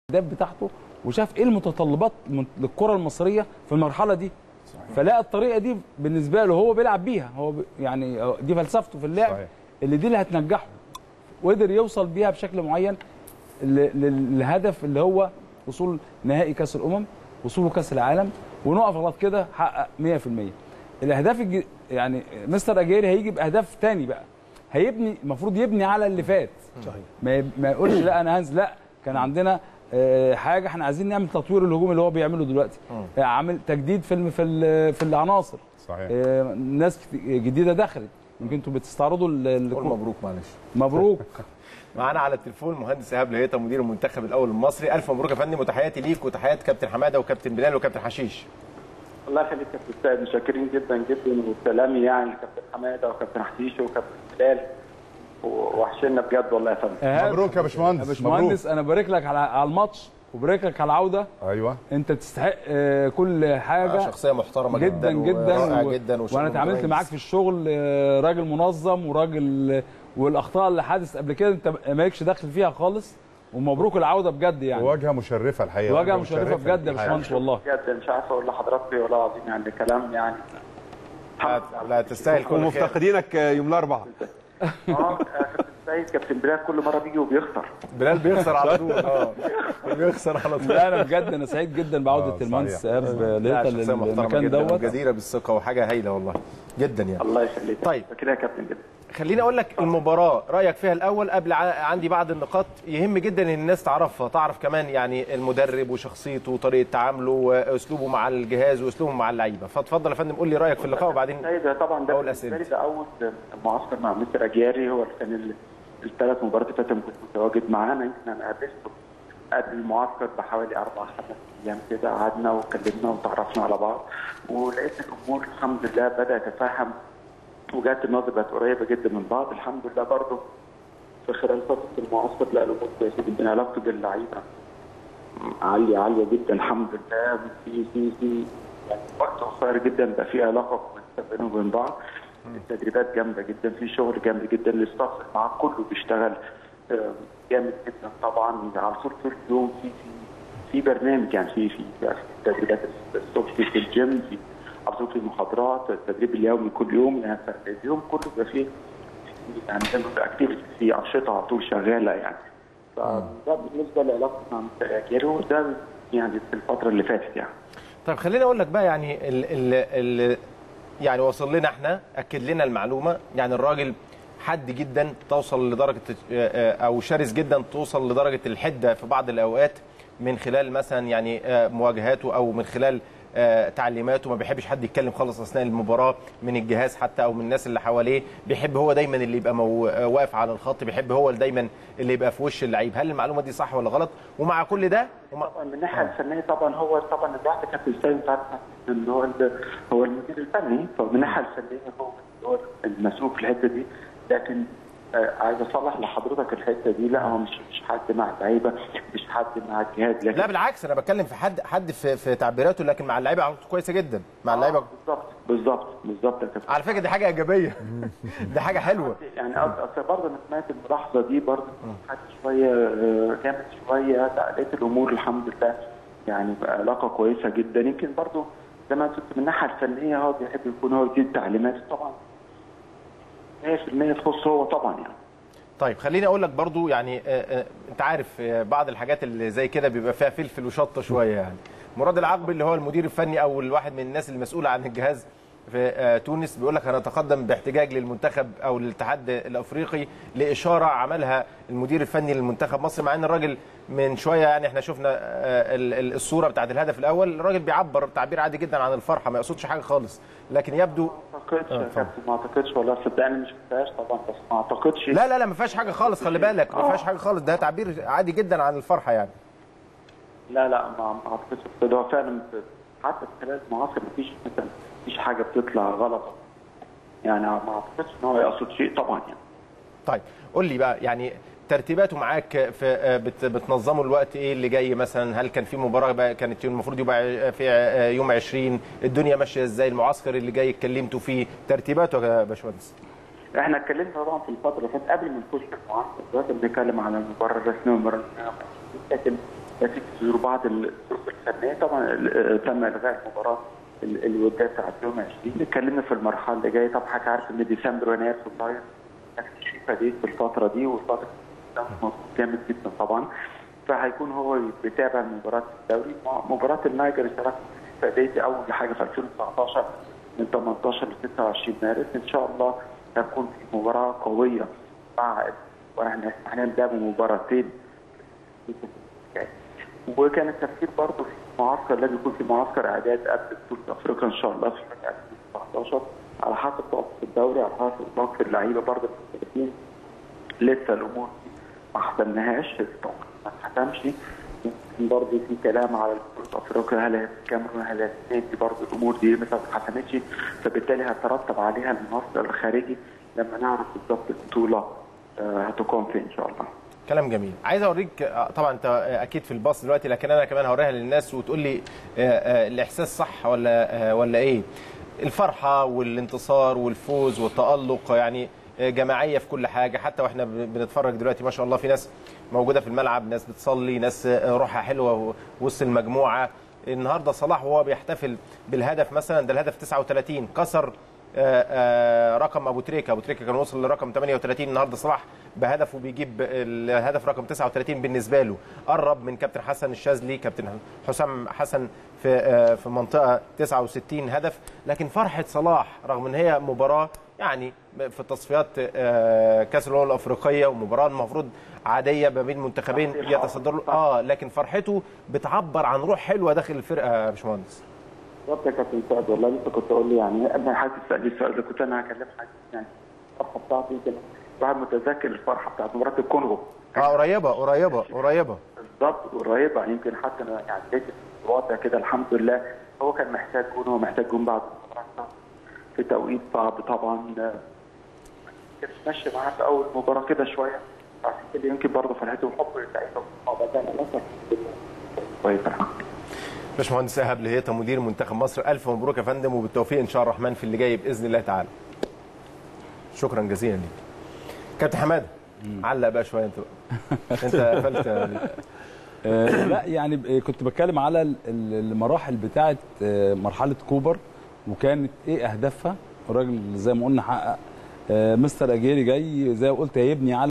الاهداف بتاعته وشاف ايه المتطلبات للكره المصريه في المرحله دي. صحيح. فلقى الطريقه دي بالنسبه له هو بيلعب بيها، يعني دي فلسفته في اللعب. صحيح. دي اللي هتنجحه، وقدر يوصل بيها بشكل معين للهدف اللي هو وصول نهائي كاس الامم، وصوله كاس العالم، ونقف لغايه كده حقق 100%. الاهداف يعني مستر اجيري هيجي باهداف تاني بقى، هيبني، المفروض يبني على اللي فات. صحيح. ما يقولش لا انا هنزل، لا كان عندنا حاجه احنا عايزين نعمل تطوير الهجوم اللي هو بيعمله دلوقتي، عامل تجديد في العناصر. صحيح. ناس جديده دخلت، يمكن انتوا بتستعرضوا مبروك. معلش مبروك. معانا على التليفون مهندس ايهاب لهيطه مدير المنتخب الاول المصري. الف مبروك يا فندم، وتحياتي ليك وتحيات كابتن حماده وكابتن بلال وكابتن حشيش. الله يخليك يا كابتن سيد، متشكرين جدا جدا، وسلامي يعني لكابتن حماده وكابتن حشيش وكابتن بلال، وحشنا بجد والله يا فندم. مبروك يا باشمهندس. يا باشمهندس انا بارك لك على الماتش وبارك لك على العوده. ايوه انت تستحق كل حاجه. شخصيه محترمه جدا جدا جدا وانا اتعاملت معاك في الشغل راجل منظم وراجل، والاخطاء اللي حدثت قبل كده انت مالكش دخل فيها خالص، ومبروك العوده بجد يعني. واجهه مشرفه الحقيقه، واجهه مشرفه بجد يا باشمهندس والله. بجد مش عارف اقول لحضرتك ايه والله العظيم، يعني كلام يعني لا تستاهل كل خير. ومفتقدينك يوم الاربعاء. كابتن سيد، كابتن بلال كل مره بيجي وبيخسر. بلال بيخسر على طول. بيخسر على طول. لا انا بجد انا سعيد جدا بعوده المهندس ايهاب لهيطه للمكان دوت، جديره بالثقه وحاجه هايله والله جدا يعني. الله يخليك. طيب كده يا كابتن جدا. خليني اقول لك المباراه رايك فيها الاول قبل عندي بعض النقاط يهم جدا ان الناس تعرفها، تعرف كمان يعني المدرب وشخصيته وطريقه تعامله واسلوبه مع الجهاز واسلوبه مع اللعيبه. فاتفضل يا فندم قول لي رايك في اللقاء وبعدين طبعا ده بالنسبه لي ده اول معسكر مع مستر اجياري، هو كان الثلاث مباريات اللي فاتوا كنت متواجد معانا. يمكن انا قابلته قبل المعسكر بحوالي 4-5 ايام كده، قعدنا واتكلمنا وتعرفنا على بعض، ولقيت الامور الحمد لله بدات تتفهم، وجات النقطه بقت قريبه جدا من بعض الحمد لله. برضه في خلال فتره المعسكر لا الامور كويسه جدا، علاقته باللعيبه عاليه جدا الحمد لله. في يعني وقت قصير جدا بقى في علاقه كويسه بينهم وبين بعض. التدريبات جامده جدا، في شغل جامد جدا، الاستاف معاه كله بيشتغل جامد جدا طبعا. على طول اليوم في برنامج، يعني في تدريبات الصبح في الجيم، في على طول في المحاضرات، التدريب اليومي كل يوم، يعني اليوم كله بيبقى فيه يعني اكتيفيتي، في انشطه على طول شغاله يعني. فده بالنسبه لعلاقتنا مع مستر اجيري، وده يعني في الفتره اللي فاتت يعني. طيب خليني اقول لك بقى يعني ال يعني وصل لنا احنا اكد لنا المعلومه، يعني الراجل حد جدا توصل لدرجه او شرس جدا توصل لدرجه الحده في بعض الاوقات من خلال مثلا يعني مواجهاته او من خلال تعليماته. ما بيحبش حد يتكلم خالص اثناء المباراه من الجهاز حتى او من الناس اللي حواليه، بيحب هو دايما اللي يبقى واقف على الخط، بيحب هو دايما اللي يبقى في وش اللعيب. هل المعلومه دي صح ولا غلط؟ ومع كل ده طبعا من الناحيه الفنيه طبعا هو طبعا الواحد كابتن سيد ان هو المدير الفني، فمن الناحيه الفنيه هو المسؤول في الحته دي. لكن عايز اصلح لحضرتك الحته دي، لا هو مش حد مع اللعيبه، مش حد مع الجهاز، لكن لا بالعكس انا بتكلم في حد في تعبيراته، لكن مع اللعيبه علاقته كويسه جدا مع اللعيبه. بالظبط يا كابتن. على فكره دي حاجه ايجابيه. دي حاجه حلوه يعني. اصل برضه انا سمعت الملاحظه دي برضه حد شويه جامد شويه، لا لقيت الامور الحمد لله يعني علاقه كويسه جدا. يمكن برضه زي ما قلت من الناحيه الفنيه هو بيحب يكون هو يدي تعليمات طبعا 100% تخص هو طبعا يعني. طيب خليني اقول لك برضو يعني انت عارف بعض الحاجات اللي زي كده بيبقى فيها فلفل وشطه شويه يعني. مراد العقبي اللي هو المدير الفني او الواحد من الناس المسؤوله عن الجهاز في تونس بيقول لك هنتقدم باحتجاج للمنتخب او للاتحاد الافريقي لاشاره عملها المدير الفني للمنتخب مصر، مع ان الراجل من شويه يعني احنا شفنا الصوره بتاعت الهدف الاول، الراجل بيعبر تعبير عادي جدا عن الفرحه، ما يقصدش حاجه خالص، لكن يبدو ما اعتقدش والله صدقني مش شفتهاش طبعا، بس ما اعتقدش. لا ما فيهاش حاجه خالص، خلي بالك ما فيهاش حاجه خالص، ده تعبير عادي جدا عن الفرحه يعني. لا ما اعتقدش كده، هو فعلا حتى في خلال المعاصر مفيش حاجه بتطلع غلط يعني، ما اعتقدش ان هو يقصد شيء طبعا يعني. طيب قول لي بقى يعني ترتيباته معاك في بتنظموا الوقت ايه اللي جاي مثلا؟ هل كان في مباراه بقى كانت المفروض يبقى في يوم 20؟ الدنيا ماشيه ازاي؟ المعسكر اللي جاي اتكلمتوا فيه ترتيباته يا باشمهندس؟ احنا اتكلمنا طبعا في الفتره اللي فاتت قبل ما نخش في المعسكر دلوقتي بنتكلم على المباراه الرسميه والمباراه لكن نتيجه ظهور بعض الظروف الفنيه. طبعا تم الغاء المباراه الوداد بتاعت يوم 20. اتكلمنا في المرحله اللي جايه. طبعا حضرتك عارف ان ديسمبر ويناير فبراير في دي في الفتره دي، والفتره جامد جدا طبعا. فهيكون هو بيتابع مباراه الدوري. مباراه النيجر دي اول حاجه في 2019 من 18 ل 26 مارس ان شاء الله هتكون في مباراه قويه مع واحنا هنبدا بمباراتين. وكان التفكير برضه في معسكر، لازم يكون في معسكر اعداد قبل بطوله افريقيا ان شاء الله في 2019 على حسب توقف الدوري، على حسب توقف اللعيبه برضه المختلفين. لسه الامور ما حسمناهاش، ما اتحسمش. برضه في كلام على بطوله افريقيا، هل هي الكاميرون هل هي السنغال، برضه الامور دي لسه ما اتحسمتش، فبالتالي هترتب عليها المنافسه الخارجي لما نعرف بالظبط البطوله هتقام فين ان شاء الله. كلام جميل. عايز اوريك طبعا انت اكيد في الباص دلوقتي، لكن انا كمان هوريها للناس وتقول لي الاحساس صح ولا ايه. الفرحه والانتصار والفوز والتالق يعني جماعيه في كل حاجه. حتى واحنا بنتفرج دلوقتي ما شاء الله في ناس موجوده في الملعب، ناس بتصلي، ناس روحها حلوه وسط المجموعه. النهارده صلاح وهو بيحتفل بالهدف مثلا، ده الهدف 39 كسر رقم ابو تريكه كان وصل لرقم 38، النهارده صلاح بهدفه بيجيب الهدف رقم 39 بالنسبه له. قرب من كابتن حسن الشاذلي، كابتن حسام حسن في منطقه 69 هدف. لكن فرحه صلاح رغم ان هي مباراه يعني في تصفيات كاس الامم الافريقيه ومباراه المفروض عاديه ما بين منتخبين يتصدروا لكن فرحته بتعبر عن روح حلوه داخل الفرقه يا باشمهندس. بالظبط يا كابتن سعد، والله لسه كنت اقول لي يعني قبل ما حد يسالني السؤال ده كنت انا هكلم حد يعني الفرحه بتاعتي. يمكن الواحد متذكر الفرحه بتاعت مباراه الكونغو. قريبه بالظبط، قريبه. يمكن حتى انا يعني لقيت الوضع كده الحمد لله. هو كان محتاج جون، هو محتاج جون بعد المباراه في توقيت صعب طبعا. كان ماشي معاه في اول مباراه كده شويه، عشان كده يمكن برضه فرحته وحب اللعيبه وبدانا نصر كويس الحمد لله. باشمهندس ايهاب لهيطه مدير منتخب مصر، الف مبروك يا فندم وبالتوفيق ان شاء الله الرحمن في اللي جاي باذن الله تعالى. شكرا جزيلا ليك. كابتن حماده علق بقى شويه انت قفلت لا يعني كنت بتكلم على المراحل بتاعه مرحله كوبر وكانت ايه اهدافها. الراجل زي ما قلنا حقق. مستر اجيري جاي زي ما قلت هيبني على